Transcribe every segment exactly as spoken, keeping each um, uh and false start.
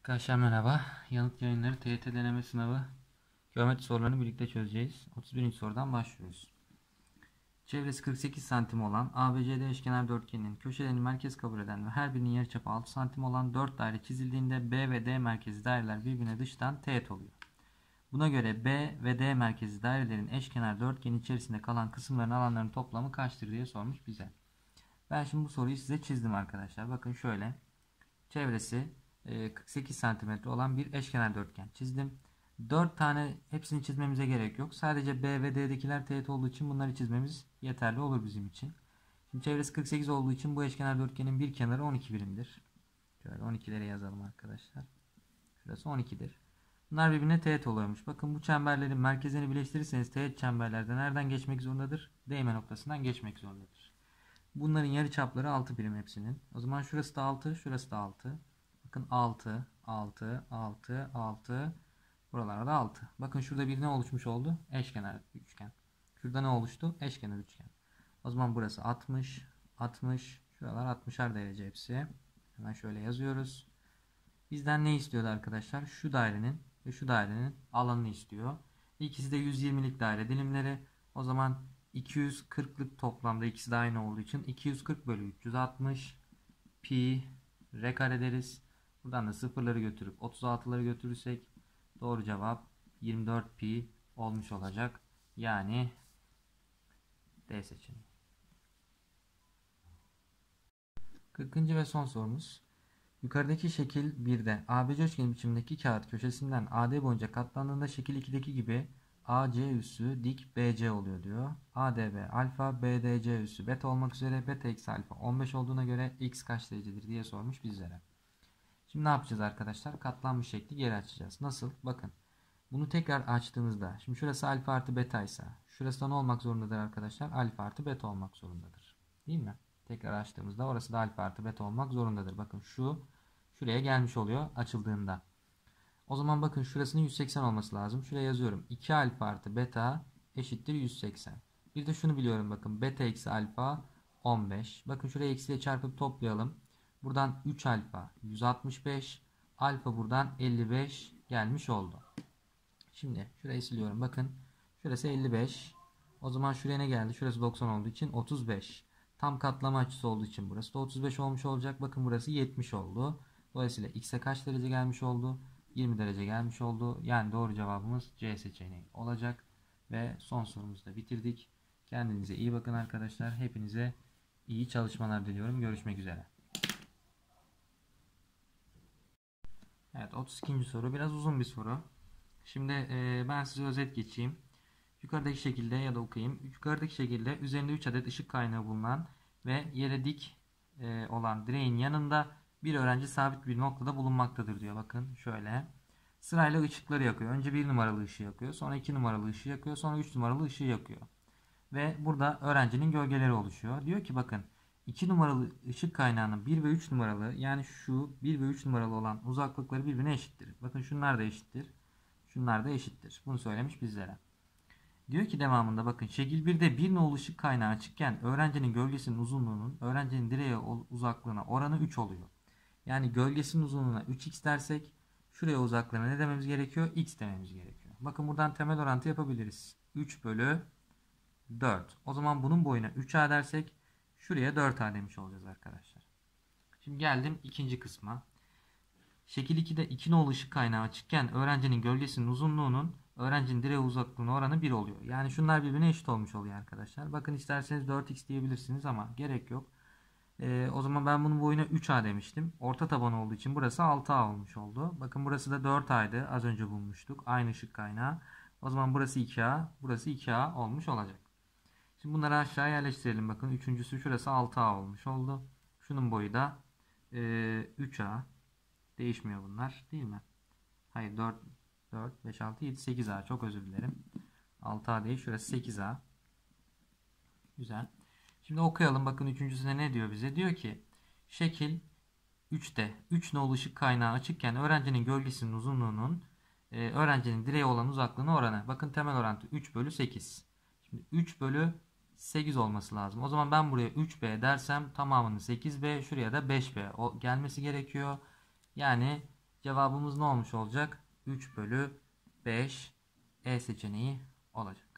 Arkadaşlar merhaba. Yanıt yayınları T Y T deneme sınavı geometri sorularını birlikte çözeceğiz. otuz birinci sorudan başlıyoruz. Çevresi kırk sekiz santim olan A B C D eşkenar dörtgeninin köşelerini merkez kabul eden ve her birinin yarıçapı altı santim olan dört daire çizildiğinde B ve D merkezi daireler birbirine dıştan teğet oluyor. Buna göre B ve D merkezi dairelerin eşkenar dörtgenin içerisinde kalan kısımların alanlarının toplamı kaçtır diye sormuş bize. Ben şimdi bu soruyu size çizdim arkadaşlar. Bakın şöyle. Çevresi kırk sekiz santimetre olan bir eşkenar dörtgen çizdim. dört tane hepsini çizmemize gerek yok. Sadece B ve D'dekiler teğet olduğu için bunları çizmemiz yeterli olur bizim için. Şimdi çevresi kırk sekiz olduğu için bu eşkenar dörtgenin bir kenarı on iki birimdir. Şöyle on ikileri yazalım arkadaşlar. Şurası on ikidir. Bunlar birbirine teğet oluyormuş. Bakın bu çemberlerin merkezini birleştirirseniz teğet çemberlerde nereden geçmek zorundadır? Değme noktasından geçmek zorundadır. Bunların yarıçapları altı birim hepsinin. O zaman şurası da altı, şurası da altı. Bakın altı, altı, altı, altı. Buralarda altı. Bakın şurada bir ne oluşmuş oldu? Eşkenar üçgen. Şurada ne oluştu? Eşkenar üçgen. O zaman burası altmış, altmış. Şuralar altmışar derece hepsi. Hemen şöyle yazıyoruz. Bizden ne istiyordu arkadaşlar? Şu dairenin ve şu dairenin alanını istiyor. İkisi de yüz yirmilik daire dilimleri. O zaman iki yüz kırklık toplamda ikisi de aynı olduğu için iki yüz kırk bölü üç yüz altmış pi r kare deriz. Buradan da sıfırları götürüp otuz altıları götürürsek doğru cevap yirmi dört pi olmuş olacak. Yani D seçeneği. kırkıncı ve son sorumuz. Yukarıdaki şekil birde A B C üçgeni biçimindeki kağıt köşesinden A D boyunca katlandığında şekil ikideki gibi A C üssü dik B C oluyor diyor. A D B alfa, B D C üssü beta olmak üzere beta eksi alfa on beş olduğuna göre x kaç derecedir diye sormuş bizlere. Şimdi ne yapacağız arkadaşlar? Katlanmış şekli geri açacağız. Nasıl? Bakın. Bunu tekrar açtığımızda, şimdi şurası alfa artı beta ise şurası da ne olmak zorundadır arkadaşlar? Alfa artı beta olmak zorundadır. Değil mi? Tekrar açtığımızda orası da alfa artı beta olmak zorundadır. Bakın şu şuraya gelmiş oluyor açıldığında. O zaman bakın şurasının yüz seksen olması lazım. Şuraya yazıyorum. iki alfa artı beta eşittir yüz seksen. Bir de şunu biliyorum bakın. Beta eksi alfa on beş. Bakın şuraya eksiyle çarpıp toplayalım. Buradan üç alfa yüz altmış beş. Alfa buradan elli beş gelmiş oldu. Şimdi şurayı siliyorum. Bakın şurası elli beş. O zaman şuraya ne geldi? Şurası doksan olduğu için otuz beş. Tam katlama açısı olduğu için burası da otuz beş olmuş olacak. Bakın burası yetmiş oldu. Dolayısıyla x'e kaç derece gelmiş oldu? yirmi derece gelmiş oldu. Yani doğru cevabımız C seçeneği olacak. Ve son sorumuzu da bitirdik. Kendinize iyi bakın arkadaşlar. Hepinize iyi çalışmalar diliyorum. Görüşmek üzere. Evet, otuz ikinci soru biraz uzun bir soru. Şimdi e, ben size özet geçeyim. Yukarıdaki şekilde ya da okuyayım. Yukarıdaki şekilde üzerinde üç adet ışık kaynağı bulunan ve yere dik e, olan direğin yanında bir öğrenci sabit bir noktada bulunmaktadır diyor. Bakın şöyle. Sırayla ışıkları yakıyor. Önce bir numaralı ışığı yakıyor. Sonra iki numaralı ışığı yakıyor. Sonra üç numaralı ışığı yakıyor. Ve burada öğrencinin gölgeleri oluşuyor. Diyor ki bakın iki numaralı ışık kaynağının bir ve üç numaralı yani şu bir ve üç numaralı olan uzaklıkları birbirine eşittir. Bakın şunlar da eşittir. Şunlar da eşittir. Bunu söylemiş bizlere. Diyor ki devamında bakın şekil birde bir nolu ışık kaynağı açıkken öğrencinin gölgesinin uzunluğunun öğrencinin direğe uzaklığına oranı üç oluyor. Yani gölgesinin uzunluğuna üç x dersek şuraya uzaklığına ne dememiz gerekiyor? X dememiz gerekiyor. Bakın buradan temel orantı yapabiliriz. üç bölü dört. O zaman bunun boyuna üç a dersek şuraya dört a demiş olacağız arkadaşlar. Şimdi geldim ikinci kısma. Şekil ikide iki nolu ışık kaynağı açıkken öğrencinin gölgesinin uzunluğunun öğrencinin direğe uzaklığına oranı bir oluyor. Yani şunlar birbirine eşit olmuş oluyor arkadaşlar. Bakın isterseniz dört x diyebilirsiniz ama gerek yok. Ee, o zaman ben bunun boyuna üç a demiştim. Orta taban olduğu için burası altı a olmuş oldu. Bakın burası da dört a'ydı. Az önce bulmuştuk. Aynı ışık kaynağı. O zaman burası iki a. Burası iki a olmuş olacak. Şimdi bunları aşağı yerleştirelim. Bakın üçüncüsü şurası altı a olmuş oldu. Şunun boyu da e, üç a. Değişmiyor bunlar değil mi? Hayır dört, dört, beş, altı, yedi, sekiz a. Çok özür dilerim. altı a değil. Şurası sekiz a. Güzel. Şimdi okuyalım. Bakın üçüncüsüne ne diyor bize? Diyor ki şekil üçte üç nolu ışık kaynağı açıkken öğrencinin gölgesinin uzunluğunun e, öğrencinin direğe olan uzaklığına oranı. Bakın temel orantı üç bölü sekiz. Şimdi üç bölü sekiz olması lazım. O zaman ben buraya üç b dersem tamamını sekiz b. Şuraya da beş b o gelmesi gerekiyor. Yani Cevabımız ne olmuş olacak? üç bölü beş E seçeneği olacak.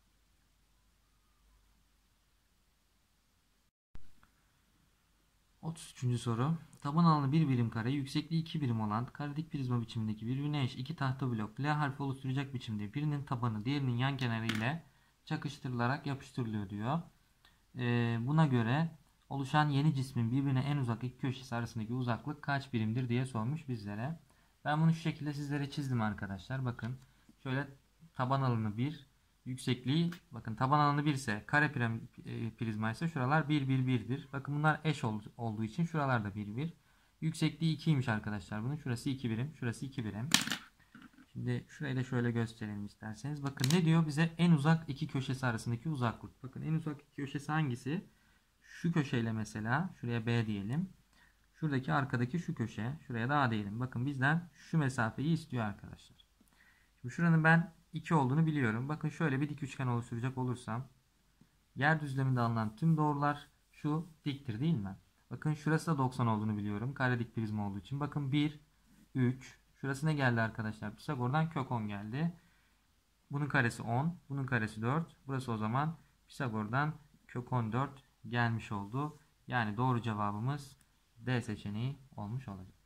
otuz üçüncü soru. Taban alanı bir birim kare, yüksekliği iki birim olan karedik prizma biçimindeki birbirine eş iki tahta blok L harfi oluşturacak biçimde birinin tabanı diğerinin yan kenarı ile çakıştırılarak yapıştırılıyor diyor. Ee, buna göre oluşan yeni cismin birbirine en uzak iki köşesi arasındaki uzaklık kaç birimdir diye sormuş bizlere. Ben bunu şu şekilde sizlere çizdim arkadaşlar. Bakın şöyle taban alanı bir, yüksekliği bakın taban alanı bir ise kare prizma ise şuralar bir bir birdir. Bakın bunlar eş olduğu için şuralar da bir bir. Yüksekliği ikiymiş arkadaşlar bunun. Şurası iki birim, şurası iki birim. Şimdi şurayı da şöyle gösterelim isterseniz. Bakın ne diyor bize? En uzak iki köşesi arasındaki uzaklık. Bakın en uzak iki köşesi hangisi? Şu köşeyle mesela. Şuraya B diyelim. Şuradaki arkadaki şu köşe. Şuraya da A diyelim. Bakın bizden şu mesafeyi istiyor arkadaşlar. Şimdi şuranın ben iki olduğunu biliyorum. Bakın şöyle bir dik üçgen oluşturacak olursam. Yer düzleminde alınan tüm doğrular şu diktir değil mi? Bakın şurası da doksan olduğunu biliyorum. Kare dik prizma olduğu için. Bakın bir, üç. Şurası ne geldi arkadaşlar? Pisagor'dan kök on geldi. Bunun karesi on. Bunun karesi dört. Burası o zaman Pisagor'dan kök on dört gelmiş oldu. Yani doğru cevabımız D seçeneği olmuş olacak.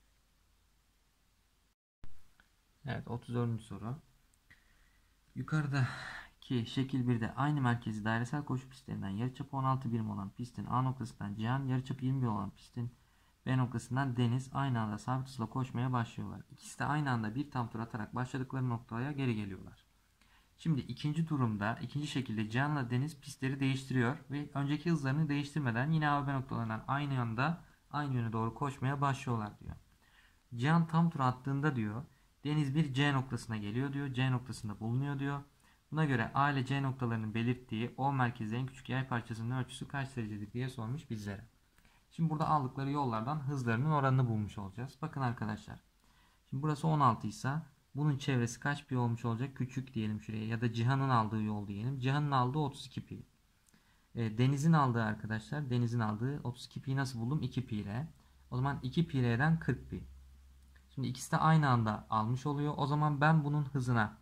Evet, otuz dördüncü soru. Yukarıdaki şekil birde aynı merkezi dairesel koşu pistlerinden yarıçapı on altı birim olan pistin A noktasından Cihan, yarıçapı yirmi bir olan pistin B noktasından Deniz aynı anda sabit hızla koşmaya başlıyorlar. İkisi de aynı anda bir tam tur atarak başladıkları noktaya geri geliyorlar. Şimdi ikinci durumda, ikinci şekilde Cihan'la Deniz pistleri değiştiriyor ve önceki hızlarını değiştirmeden yine A ve B noktalarından aynı anda aynı yöne doğru koşmaya başlıyorlar diyor. Cihan tam tur attığında diyor Deniz bir C noktasına geliyor diyor. C noktasında bulunuyor diyor. Buna göre A ile C noktalarının belirttiği O merkezi en küçük yay parçasının ölçüsü kaç derecedir diye sormuş bizlere. Şimdi burada aldıkları yollardan hızlarının oranını bulmuş olacağız. Bakın arkadaşlar. Şimdi burası on altı ise bunun çevresi kaç pi olmuş olacak? Küçük diyelim şuraya ya da Cihan'ın aldığı yol diyelim. Cihan'ın aldığı otuz iki pi. E, Deniz'in aldığı arkadaşlar. Deniz'in aldığı otuz iki pi nasıl buldum? iki pi ile. O zaman iki pi ileden kırk pi. Şimdi ikisi de aynı anda almış oluyor. O zaman ben bunun hızına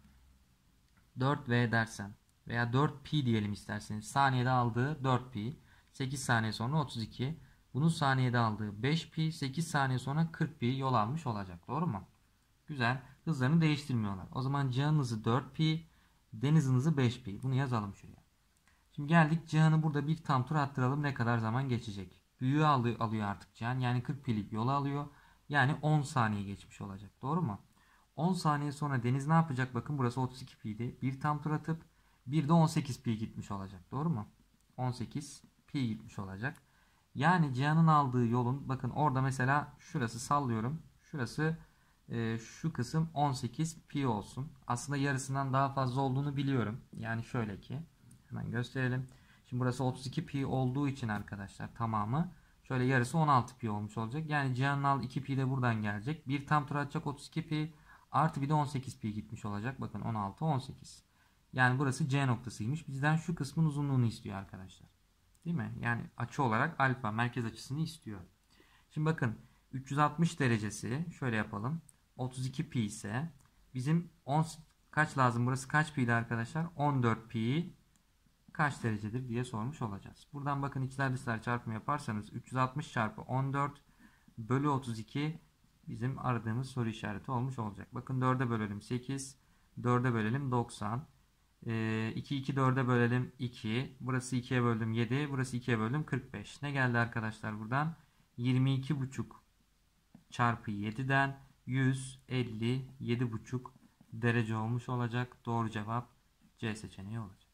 dört v dersem veya dört pi diyelim isterseniz. Saniyede aldığı dört pi. sekiz saniye sonra otuz iki. Bunun saniyede aldığı beş pi. sekiz saniye sonra kırk pi yol almış olacak. Doğru mu? Güzel. Hızlarını değiştirmiyorlar. O zaman Cihan'ın hızı dört pi. Deniz'in hızı beş pi. Bunu yazalım şuraya. Şimdi geldik Cihan'ı burada bir tam tur attıralım. Ne kadar zaman geçecek? Büyüğü alıyor artık Cihan. Yani kırk pi'lik yolu alıyor. Yani on saniye geçmiş olacak. Doğru mu? on saniye sonra Deniz ne yapacak? Bakın burası otuz iki pi'ydi. Bir tam tur atıp bir de on sekiz pi gitmiş olacak. Doğru mu? on sekiz pi gitmiş olacak. Yani Cihan'ın aldığı yolun bakın orada mesela şurası sallıyorum. Şurası e, şu kısım on sekiz pi olsun. Aslında yarısından daha fazla olduğunu biliyorum. Yani şöyle ki hemen gösterelim. Şimdi burası otuz iki pi olduğu için arkadaşlar tamamı şöyle yarısı on altı pi olmuş olacak. Yani Cihan'ın aldığı iki pi de buradan gelecek. Bir tam tur atacak otuz iki pi artı bir de on sekiz pi gitmiş olacak. Bakın on altı on sekiz. Yani burası C noktasıymış. Bizden şu kısmın uzunluğunu istiyor arkadaşlar. Değil mi? Yani açı olarak alfa merkez açısını istiyor. Şimdi bakın üç yüz altmış derecesi şöyle yapalım. otuz iki pi ise bizim on kaç lazım? Burası kaç pi'ydi arkadaşlar? on dört pi kaç derecedir diye sormuş olacağız. Buradan bakın içler dışlar çarpımı yaparsanız üç yüz altmış çarpı on dört bölü otuz iki bizim aradığımız soru işareti olmuş olacak. Bakın dörde bölelim sekiz, dörde bölelim doksan. iki, iki, dörde bölelim iki. Burası ikiye böldüm yedi. Burası ikiye böldüm kırk beş. Ne geldi arkadaşlar buradan? yirmi iki buçuk çarpı yedi'den yüz elli yedi buçuk derece olmuş olacak. Doğru cevap C seçeneği olacak.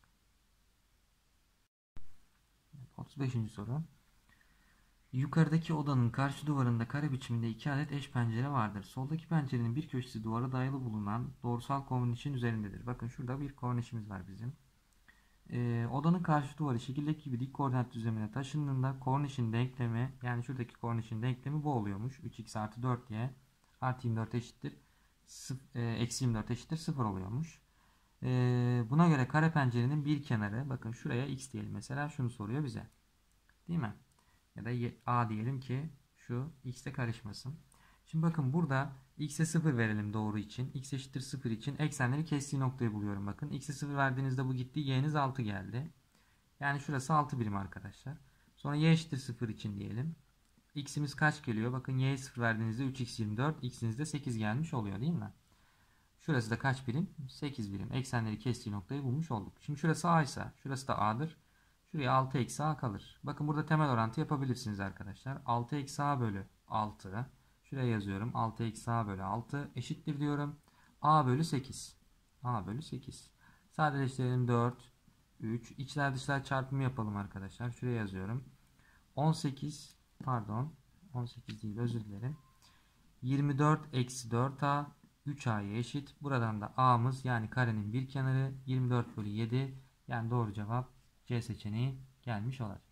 otuz beşinci soru. Yukarıdaki odanın karşı duvarında kare biçiminde iki adet eş pencere vardır. Soldaki pencerenin bir köşesi duvara dayalı bulunan doğrusal kornişin üzerindedir. Bakın şurada bir kornişimiz var bizim. Ee, odanın karşı duvarı şekildeki gibi dik koordinat düzlemine taşındığında kornişin denklemi yani şuradaki kornişin denklemi bu oluyormuş. üç x artı dört y artı yirmi dört eşittir. Eksi yirmi dört eşittir sıfır oluyormuş. Ee, buna göre kare pencerenin bir kenarı bakın şuraya x diyelim mesela şunu soruyor bize. Değil mi? Ya da a diyelim ki şu x'te karışmasın. Şimdi bakın burada X'e sıfır verelim doğru için. X eşittir sıfır için eksenleri kestiği noktayı buluyorum bakın. X'e sıfır verdiğinizde bu gitti. Y'niz altı geldi. Yani şurası altı birim arkadaşlar. Sonra Y eşittir sıfır için diyelim. X'imiz kaç geliyor? Bakın Y'ye sıfır verdiğinizde üç x yirmi dört. X'iniz de sekiz gelmiş oluyor değil mi? Şurası da kaç birim? sekiz birim. Eksenleri kestiği noktayı bulmuş olduk. Şimdi şurası A ise şurası da A'dır. Şuraya altı eksi A kalır. Bakın burada temel orantı yapabilirsiniz arkadaşlar. altı eksi A bölü altı. Şuraya yazıyorum. altı eksi A bölü altı eşittir diyorum. A bölü sekiz. A bölü sekiz. Sadeleştirelim dört, üç. İçler dışlar çarpımı yapalım arkadaşlar. Şuraya yazıyorum. on sekiz pardon. on sekiz değil, özür dilerim. yirmi dört eksi dört A üç A'ya eşit. Buradan da A'mız yani karenin bir kenarı yirmi dört bölü yedi. Yani doğru cevap C seçeneği gelmiş olacak.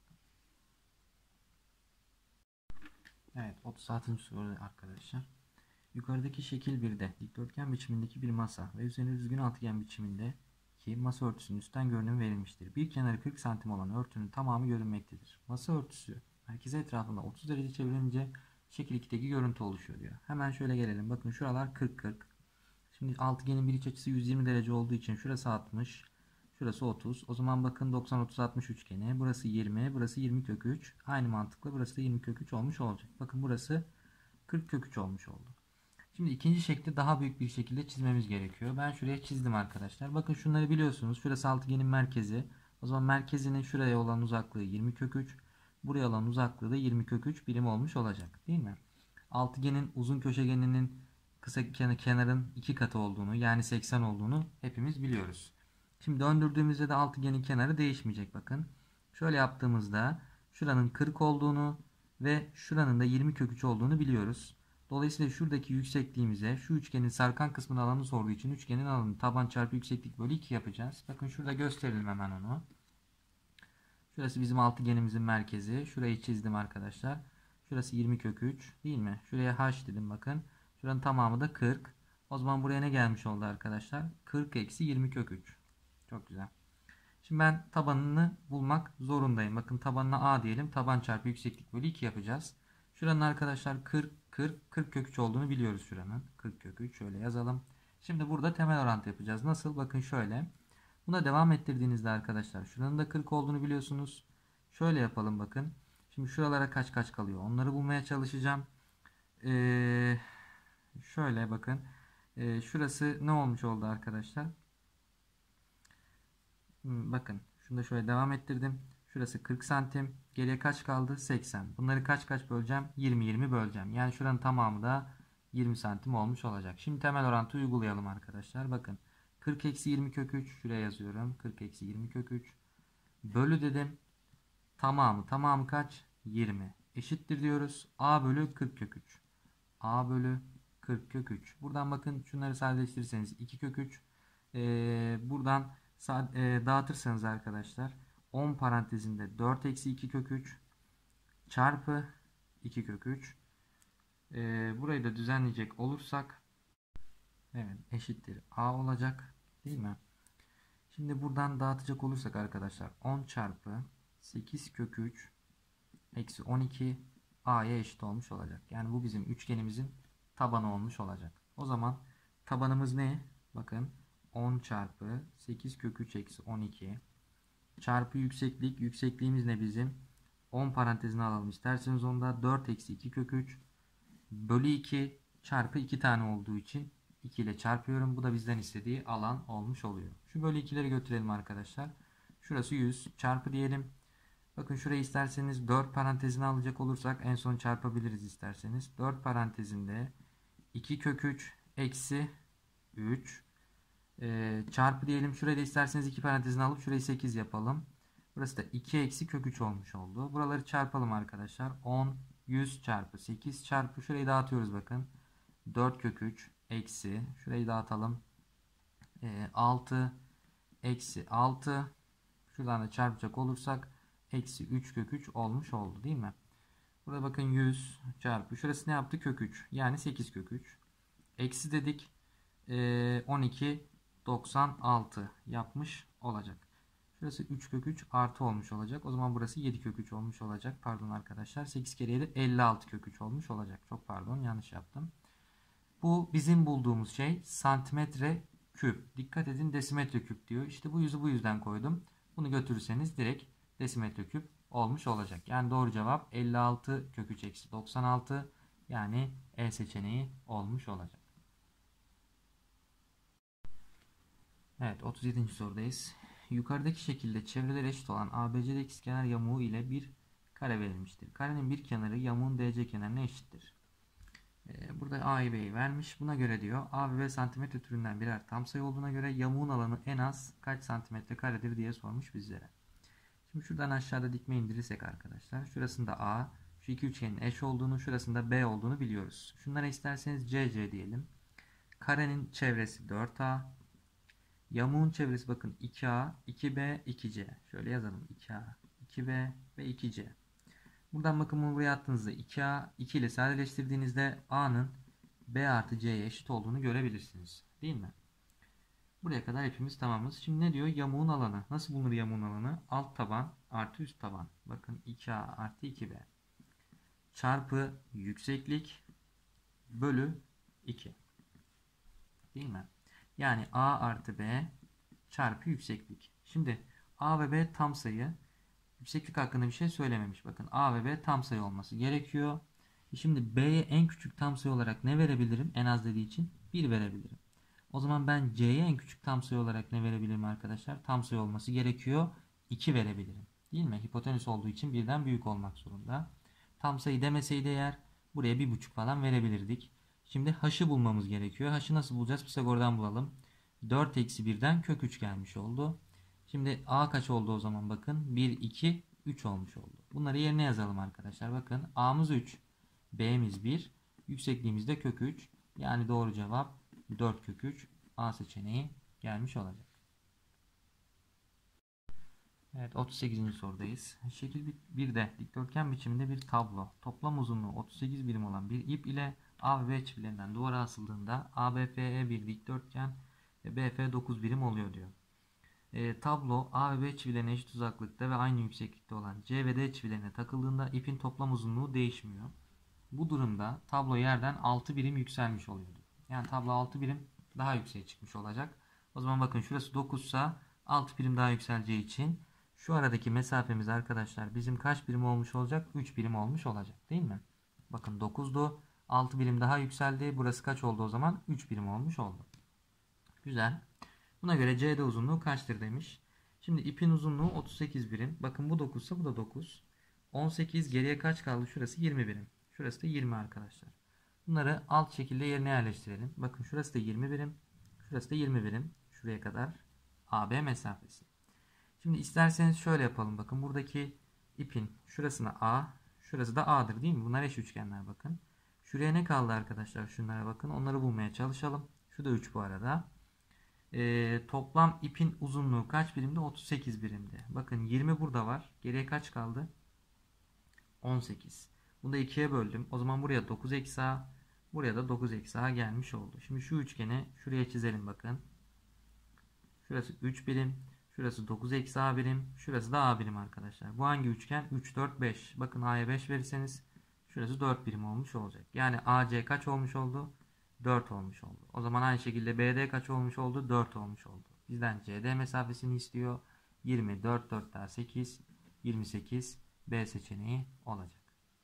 Evet, otuz altıncı soru arkadaşlar. Yukarıdaki şekil birde dikdörtgen biçimindeki bir masa ve üzerine düzgün altıgen biçiminde ki masa örtüsünün üstten görünümü verilmiştir. Bir kenarı kırk santim olan örtünün tamamı görünmektedir. Masa örtüsü merkeze etrafında otuz derece çevrilince şekil ikideki görüntü oluşuyor diyor. Hemen şöyle gelelim. Bakın şuralar kırk kırk. Şimdi altıgenin bir iç açısı yüz yirmi derece olduğu için şurası altmış. Şurası otuz. O zaman bakın doksan otuz altmış üçgeni. Burası yirmi. Burası yirmi kök üç. Aynı mantıkla burası da yirmi kök üç olmuş olacak. Bakın burası kırk kök üç olmuş oldu. Şimdi ikinci şekli daha büyük bir şekilde çizmemiz gerekiyor. Ben şuraya çizdim arkadaşlar. Bakın şunları biliyorsunuz. Şurası altıgenin merkezi. O zaman merkezinin şuraya olan uzaklığı yirmi kök üç. Buraya olan uzaklığı da yirmi kök üç birim olmuş olacak. Değil mi? Altıgenin uzun köşegeninin kısa kenarın iki katı olduğunu yani seksen olduğunu hepimiz biliyoruz. Şimdi döndürdüğümüzde de altıgenin kenarı değişmeyecek bakın. Şöyle yaptığımızda şuranın kırk olduğunu ve şuranın da yirmi kök üç olduğunu biliyoruz. Dolayısıyla şuradaki yüksekliğimize şu üçgenin sarkan kısmının alanı sorduğu için üçgenin alanı taban çarpı yükseklik bölü iki yapacağız. Bakın şurada gösterelim hemen onu. Şurası bizim altıgenimizin merkezi. Şurayı çizdim arkadaşlar. Şurası yirmi kök üç değil mi? Şuraya h dedim bakın. Şuranın tamamı da kırk. O zaman buraya ne gelmiş oldu arkadaşlar? kırk eksi yirmi kök üç. Çok güzel. Şimdi ben tabanını bulmak zorundayım. Bakın tabanına a diyelim. Taban çarpı yükseklik bölü iki yapacağız. Şuranın arkadaşlar kırk, kırk, kırk kök üç olduğunu biliyoruz şuranın. kırk kök üç şöyle yazalım. Şimdi burada temel orantı yapacağız. Nasıl? Bakın şöyle. Buna devam ettirdiğinizde arkadaşlar şuranın da kırk olduğunu biliyorsunuz. Şöyle yapalım bakın. Şimdi şuralara kaç kaç kalıyor? Onları bulmaya çalışacağım. Ee, şöyle bakın. Ee, şurası ne olmuş oldu arkadaşlar? Hmm, bakın. Şunu da şöyle devam ettirdim. Şurası kırk santim. Geriye kaç kaldı? seksen. Bunları kaç kaç böleceğim? yirmi yirmi böleceğim. Yani şuranın tamamı da yirmi santim olmuş olacak. Şimdi temel orantı uygulayalım arkadaşlar. Bakın. kırk eksi yirmi kök üç. Şuraya yazıyorum. kırk eksi yirmi kök üç. Bölü dedim. Tamamı. Tamamı kaç? yirmi. Eşittir diyoruz. A bölü kırk kök üç. A bölü kırk kök üç. Buradan bakın şunları sadeleştirirseniz iki kök üç. Ee, buradan e, dağıtırsanız arkadaşlar on parantezinde dört eksi iki kök üç çarpı iki kök üç. Ee, burayı da düzenleyecek olursak evet eşittir A olacak. Değil mi? Şimdi buradan dağıtacak olursak arkadaşlar on çarpı sekiz kök üç eksi on iki A'ya eşit olmuş olacak. Yani bu bizim üçgenimizin tabanı olmuş olacak. O zaman tabanımız ne? Bakın on çarpı sekiz kök üç eksi on iki çarpı yükseklik. Yüksekliğimiz ne bizim? on parantezine alalım isterseniz onda dört eksi iki kök üç bölü iki çarpı iki tane olduğu için iki ile çarpıyorum. Bu da bizden istediği alan olmuş oluyor. Şu bölü ikileri götürelim arkadaşlar. Şurası yüz çarpı diyelim. Bakın şurayı isterseniz dört parantezine alacak olursak en son çarpabiliriz isterseniz. dört parantezinde iki kök üç eksi üç e, çarpı diyelim. Şurayı da isterseniz iki parantezine alıp şurayı sekiz yapalım. Burası da iki eksi kök üç olmuş oldu. Buraları çarpalım arkadaşlar. on, yüz çarpı sekiz çarpı şurayı dağıtıyoruz bakın. dört kök üç eksi şurayı dağıtalım. E, altı eksi altı şuradan da çarpacak olursak eksi üç kök üç olmuş oldu değil mi? Burada bakın yüz çarpı şurası ne yaptı? Kök üç yani sekiz kök üç eksi dedik e, on iki doksan altı yapmış olacak. Şurası üç kök üç artı olmuş olacak. O zaman burası yedi kök üç olmuş olacak. Pardon arkadaşlar. sekiz kere yedi elli altı kök üç olmuş olacak. Çok pardon yanlış yaptım. Bu bizim bulduğumuz şey santimetre küp. Dikkat edin, desimetre küp diyor. İşte bu yüzü bu yüzden koydum. Bunu götürürseniz direkt desimetre küp olmuş olacak. Yani doğru cevap elli altı kök üç eksi doksan altı, yani E seçeneği olmuş olacak. Evet, otuz yedinci sorudayız. Yukarıdaki şekilde çevreleri eşit olan A B C'de ikizkenar yamuğu ile bir kare verilmiştir. Karenin bir kenarı yamuğun D C kenarına eşittir. Ee, burada A'yı B'yi vermiş. Buna göre diyor A ve B santimetre türünden birer tam sayı olduğuna göre yamuğun alanı en az kaç santimetre karedir diye sormuş bizlere. Şimdi şuradan aşağıda dikme indirirsek arkadaşlar, şurasında A, şu iki üçgenin eş olduğunu, şurasında B olduğunu biliyoruz. Şunlara isterseniz C C diyelim. Karenin çevresi dört A. Yamuğun çevresi bakın iki A, iki B, iki C. Şöyle yazalım, iki A, iki B ve iki C. Buradan bakın bunu buraya attığınızda iki A, iki ile sadeleştirdiğinizde A'nın B artı C'ye eşit olduğunu görebilirsiniz. Değil mi? Buraya kadar hepimiz tamamız. Şimdi ne diyor? Yamuğun alanı. Nasıl bulunur yamuğun alanı? Alt taban artı üst taban. Bakın iki A artı iki B. Çarpı yükseklik bölü iki. Değil mi? Yani A artı B çarpı yükseklik. Şimdi A ve B tam sayı. Yükseklik hakkında bir şey söylememiş. Bakın A ve B tam sayı olması gerekiyor. Şimdi B'ye en küçük tam sayı olarak ne verebilirim? En az dediği için bir verebilirim. O zaman ben C'ye en küçük tam sayı olarak ne verebilirim arkadaşlar? Tam sayı olması gerekiyor. iki verebilirim. Değil mi? Hipotenüs olduğu için birden büyük olmak zorunda. Tam sayı demeseydi eğer buraya bir buçuk falan verebilirdik. Şimdi h'ı bulmamız gerekiyor. H'ı nasıl bulacağız? Pisagor'dan bulalım. dört eksi birden kök üç gelmiş oldu. Şimdi A kaç oldu o zaman bakın. bir, iki, üç olmuş oldu. Bunları yerine yazalım arkadaşlar. Bakın A'mız üç. B'miz bir. Yüksekliğimiz de kök üç. Yani doğru cevap dört kök üç. A seçeneği gelmiş olacak. Evet, otuz sekizinci sorudayız. Şekil birde dikdörtgen biçiminde bir tablo. Toplam uzunluğu otuz sekiz birim olan bir ip ile A ve B çizgilerinden duvara asıldığında A B F E bir dikdörtgen ve B F dokuz birim oluyor diyor. E, tablo A ve B çivilerine eşit uzaklıkta ve aynı yükseklikte olan C ve D çivilerine takıldığında ipin toplam uzunluğu değişmiyor. Bu durumda tablo yerden altı birim yükselmiş oluyordu. Yani tablo altı birim daha yükseğe çıkmış olacak. O zaman bakın şurası dokuz ise altı birim daha yükseleceği için şu aradaki mesafemiz arkadaşlar bizim kaç birim olmuş olacak? üç birim olmuş olacak değil mi? Bakın dokuzdu. altı birim daha yükseldi. Burası kaç oldu o zaman? üç birim olmuş oldu. Güzel. Buna göre C D uzunluğu kaçtır demiş. Şimdi ipin uzunluğu otuz sekiz birim. Bakın bu dokuz ise bu da dokuz. on sekiz, geriye kaç kaldı? Şurası yirmi birim. Şurası da yirmi arkadaşlar. Bunları alt şekilde yerine yerleştirelim. Bakın şurası da yirmi birim. Şurası da yirmi birim. Şuraya kadar A B mesafesi. Şimdi isterseniz şöyle yapalım. Bakın buradaki ipin şurasına A, şurası da A'dır değil mi? Bunlar eş üçgenler bakın. Şuraya ne kaldı arkadaşlar? Şunlara bakın. Onları bulmaya çalışalım. Şu da üç bu arada. Ee, toplam ipin uzunluğu kaç birimde? otuz sekiz birimde. Bakın yirmi burada var. Geriye kaç kaldı? on sekiz. Bunu da ikiye böldüm. O zaman buraya dokuz eksi A. Buraya da dokuz eksi A gelmiş oldu. Şimdi şu üçgeni şuraya çizelim bakın. Şurası üç birim. Şurası dokuz eksi A birim. Şurası da A birim arkadaşlar. Bu hangi üçgen? üç, dört, beş. Bakın A'ya beş verirseniz şurası dört birim olmuş olacak. Yani A C kaç olmuş oldu? dört olmuş oldu. O zaman aynı şekilde B D kaç olmuş oldu? dört olmuş oldu. Bizden C D mesafesini istiyor. yirmi, dört, dört daha sekiz. yirmi sekiz B seçeneği olacak.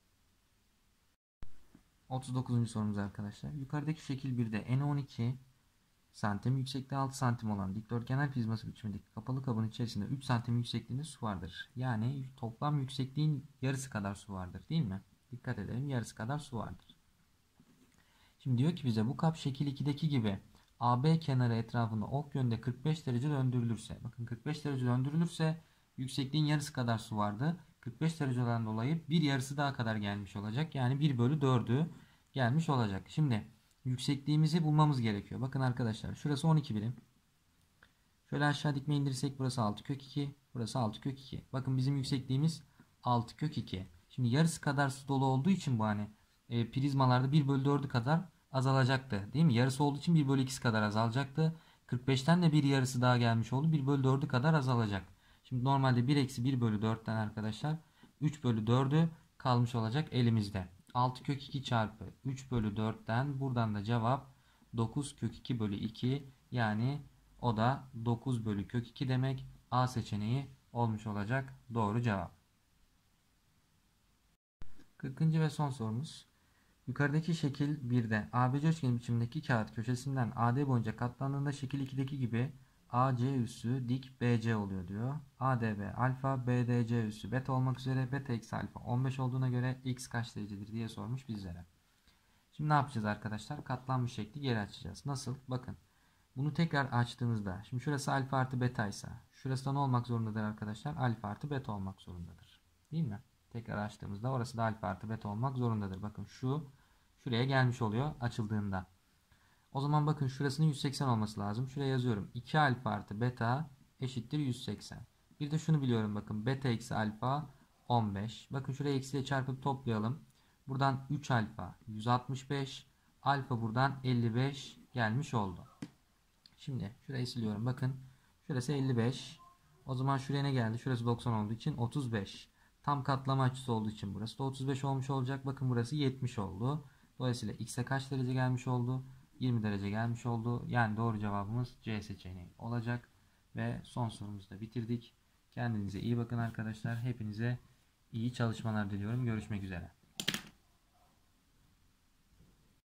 otuz dokuzuncu sorumuz arkadaşlar. Yukarıdaki şekil birde eni on iki santim, yüksekliği altı santim olan dikdörtgenler prizması biçimindeki kapalı kabın içerisinde üç santim yüksekliğinde su vardır. Yani toplam yüksekliğin yarısı kadar su vardır değil mi? Dikkat edelim, yarısı kadar su vardır. Şimdi diyor ki bize bu kap şekil ikideki gibi A B kenarı etrafında ok yönünde kırk beş derece döndürülürse, bakın kırk beş derece döndürülürse yüksekliğin yarısı kadar su vardı. kırk beş dereceden dolayı bir yarısı daha kadar gelmiş olacak. Yani bir bölü dördü gelmiş olacak. Şimdi yüksekliğimizi bulmamız gerekiyor. Bakın arkadaşlar şurası on iki birim. Şöyle aşağı dikme indirsek burası altı kök iki. Burası altı kök iki. Bakın bizim yüksekliğimiz altı kök iki. Şimdi yarısı kadar su dolu olduğu için bu hani e, prizmalarda bir bölü dördü kadar azalacaktı. Değil mi? Yarısı olduğu için bir bölü ikisi kadar azalacaktı. kırk beşten de bir yarısı daha gelmiş oldu. bir bölü dördü kadar azalacak. Şimdi normalde bir eksi bir bölü dörtten arkadaşlar üç bölü dördü kalmış olacak elimizde. altı kök iki çarpı üç bölü dörtten buradan da cevap dokuz kök iki bölü iki, yani o da dokuz bölü kök iki demek. A seçeneği olmuş olacak doğru cevap. kırkıncı ve son sorumuz. Yukarıdaki şekil birde A B C üçgeni biçimindeki kağıt köşesinden A D boyunca katlandığında şekil ikideki gibi A C üssü dik B C oluyor diyor. A D B alfa, B D C üssü beta olmak üzere beta eksi alfa on beş olduğuna göre x kaç derecedir diye sormuş bizlere. Şimdi ne yapacağız arkadaşlar? Katlanmış şekli geri açacağız. Nasıl? Bakın. Bunu tekrar açtığımızda, şimdi şurası alfa artı beta ise şurası da ne olmak zorundadır arkadaşlar? Alfa artı beta olmak zorundadır. Değil mi? Tekrar açtığımızda orası da alfa artı beta olmak zorundadır. Bakın şu şuraya gelmiş oluyor açıldığında. O zaman bakın şurasının yüz seksen olması lazım. Şuraya yazıyorum. iki alfa artı beta eşittir yüz seksen. Bir de şunu biliyorum bakın. Beta eksi alfa on beş. Bakın şuraya eksiyle çarpıp toplayalım. Buradan üç alfa yüz altmış beş. Alfa buradan elli beş gelmiş oldu. Şimdi şurayı siliyorum. Bakın şurası elli beş. O zaman şuraya ne geldi? Şurası doksan olduğu için otuz beş. Tam katlama açısı olduğu için burası da otuz beş olmuş olacak. Bakın burası yetmiş oldu. Dolayısıyla x'e kaç derece gelmiş oldu? yirmi derece gelmiş oldu. Yani doğru cevabımız C seçeneği olacak. Ve son sorumuzu da bitirdik. Kendinize iyi bakın arkadaşlar. Hepinize iyi çalışmalar diliyorum. Görüşmek üzere.